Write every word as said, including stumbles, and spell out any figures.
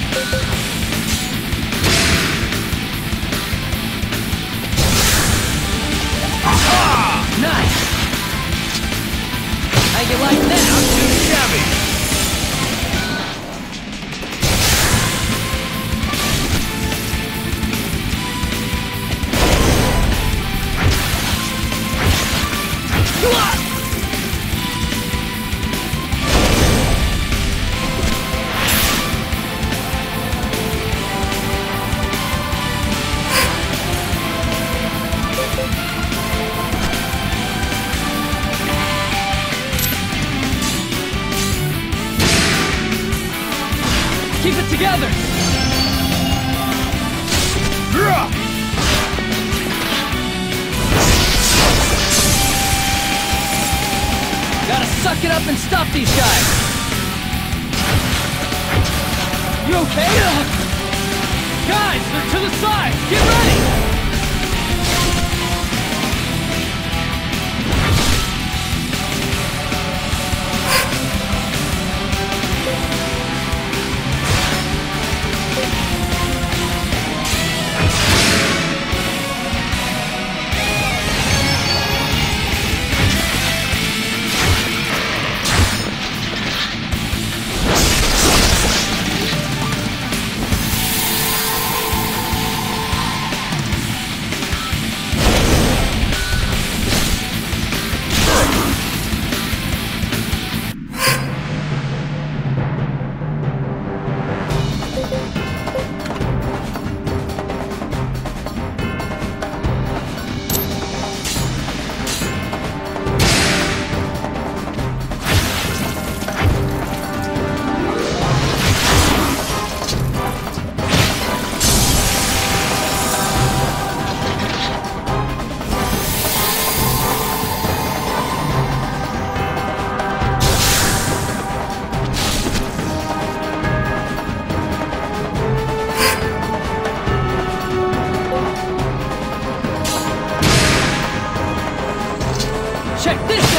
Nice! How you like that? Not too shabby. Keep it together! Gotta suck it up and stop these guys! You okay? Guys, they're to the side! Get ready! Check this